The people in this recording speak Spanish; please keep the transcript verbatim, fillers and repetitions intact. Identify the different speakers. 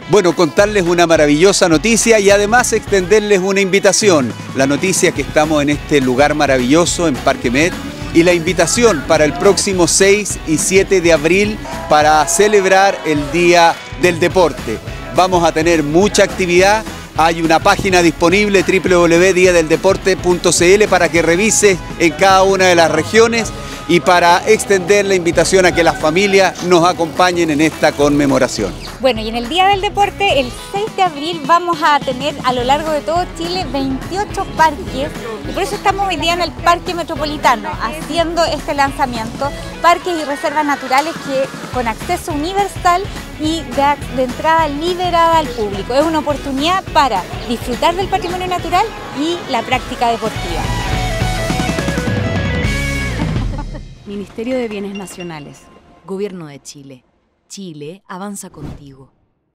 Speaker 1: Bueno, contarles una maravillosa noticia y además extenderles una invitación. La noticia que estamos en este lugar maravilloso, en Parque Met, y la invitación para el próximo seis y siete de abril para celebrar el Día del Deporte. Vamos a tener mucha actividad. Hay una página disponible, doble u doble u doble u punto dia del deporte punto c l, para que revises en cada una de las regiones y para extender la invitación a que las familias nos acompañen en esta conmemoración.
Speaker 2: Bueno, y en el Día del Deporte, el seis de abril, vamos a tener a lo largo de todo Chile veintiocho parques, y por eso estamos hoy día en el Parque Metropolitano haciendo este lanzamiento. Parques y reservas naturales que con acceso universal y de, de entrada liberada al público. Es una oportunidad para disfrutar del patrimonio natural y la práctica deportiva.
Speaker 3: Ministerio de Bienes Nacionales, Gobierno de Chile. Chile avanza contigo.